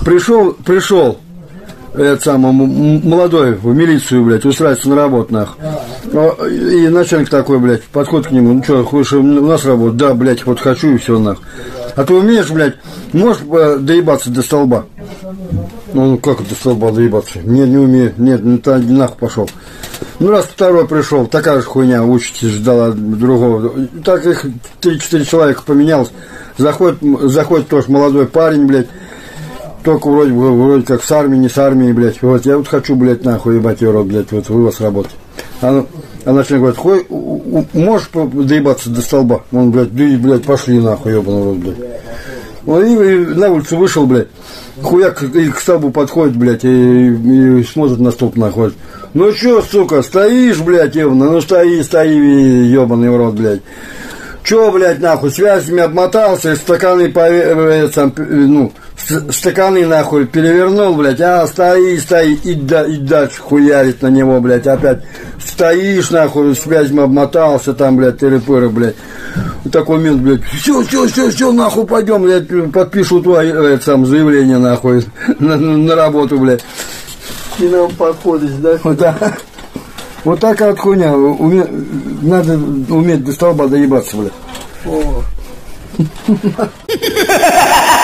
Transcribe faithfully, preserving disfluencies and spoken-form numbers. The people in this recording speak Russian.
Пришел, пришел, этот самый молодой в милицию, блядь, устраивается на работу, нахуй. И начальник такой, блядь, подходит к нему, ну что, хочешь у нас работать? Да, блядь, вот хочу и все, нахуй. А ты умеешь, блядь, можешь доебаться до столба? Ну, как до столба доебаться? Нет, не умею, нет, ну ты нахуй пошел. Ну, раз второй пришел, такая же хуйня, учитесь, ждала другого. Так их три-четыре человека поменялось. Заходит, заходит тоже молодой парень, блядь. Только вроде, вроде как с армией, не с армией, блядь. Вот я вот хочу, блядь, нахуй ебать его рот, блядь, вот вывоз работать. А, а начальник говорит, хуй, можешь доебаться до столба? Он, блядь, да, блядь, пошли нахуй, ебаный рот, блядь. Он и, и на улицу вышел, блядь. Хуяк и к столбу подходит, блядь, и, и смотрит на столб, нахуй. Ну чё, сука, стоишь, блядь, ебаный, ну стои, стои, ебаный в рот, блядь. Чё, блядь, нахуй, связями обмотался, и стаканы, э, сам, ну, стаканы, нахуй, перевернул, блядь, а, стои, стои, и, да, и дальше хуярит на него, блядь, опять. Стоишь, нахуй, связями обмотался, там, блядь, тыры-пыры, блядь. В такой момент, блядь, все, все, все, все, нахуй, пойдем, блядь, подпишу твое, это, сам, заявление, нахуй, на, на, на работу, блядь. И нам подходишь, да? Вот так. Вот такая вот хуйня. Уме... Надо уметь до столба доебаться, блядь. О.